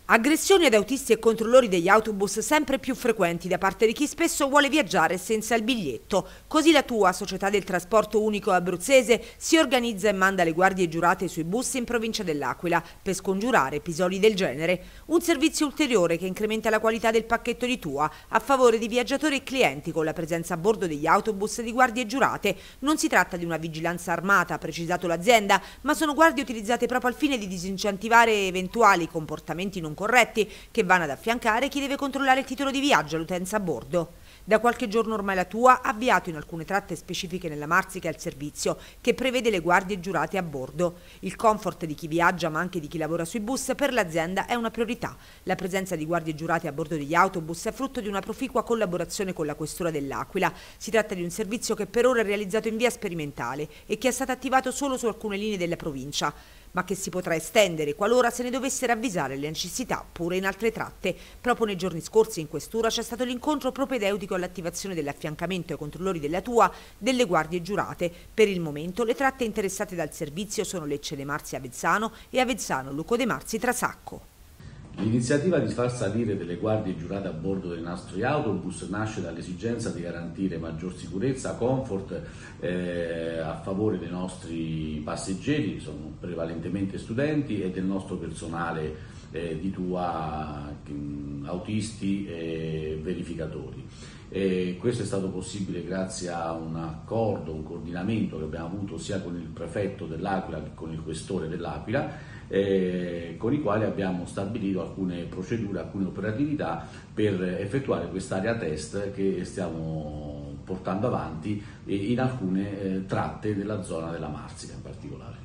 Aggressioni ad autisti e controllori degli autobus sempre più frequenti da parte di chi spesso vuole viaggiare senza il biglietto. Così la Tua, società del trasporto unico abruzzese, si organizza e manda le guardie giurate sui bus in provincia dell'Aquila per scongiurare episodi del genere. Un servizio ulteriore che incrementa la qualità del pacchetto di Tua a favore di viaggiatori e clienti con la presenza a bordo degli autobus di guardie giurate. Non si tratta di una vigilanza armata, ha precisato l'azienda, ma sono guardie utilizzate proprio al fine di disincentivare eventuali comportamenti non corretti che vanno ad affiancare chi deve controllare il titolo di viaggio all'utenza a bordo. Da qualche giorno ormai la Tua ha avviato in alcune tratte specifiche nella Marsica il servizio che prevede le guardie giurate a bordo. Il comfort di chi viaggia ma anche di chi lavora sui bus per l'azienda è una priorità. La presenza di guardie giurate a bordo degli autobus è frutto di una proficua collaborazione con la Questura dell'Aquila. Si tratta di un servizio che per ora è realizzato in via sperimentale e che è stato attivato solo su alcune linee della provincia, ma che si potrà estendere qualora se ne dovesse ravvisare le necessità pure in altre tratte. Proprio nei giorni scorsi in questura c'è stato l'incontro propedeutico all'attivazione dell'affiancamento ai controllori della Tua delle guardie giurate. Per il momento le tratte interessate dal servizio sono Lecce De Marzi Avezzano e Avezzano Luco De Marzi Trasacco. L'iniziativa di far salire delle guardie giurate a bordo dei nostri autobus nasce dall'esigenza di garantire maggior sicurezza, comfort a favore dei nostri passeggeri, sono prevalentemente studenti, e del nostro personale di Tua, autisti e verificatori. Questo è stato possibile grazie a un accordo, un coordinamento che abbiamo avuto sia con il prefetto dell'Aquila che con il questore dell'Aquila, con i quali abbiamo stabilito alcune procedure, alcune operatività per effettuare quest'area test che stiamo portando avanti in alcune tratte della zona della Marsica in particolare.